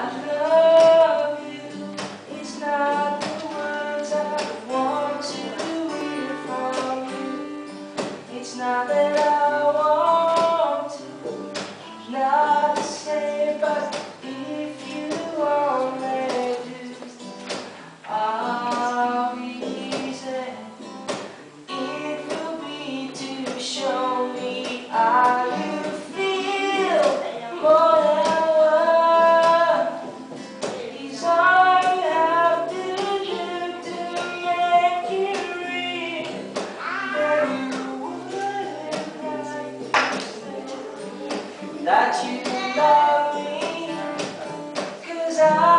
love you. It's not the words I want to hear from you. It's not that I want to, not to say, but if you only do, our reason it will be to show me how you feel more than words. These all you have to do to make it real. That you wouldn't like to say that you love me, 'cause I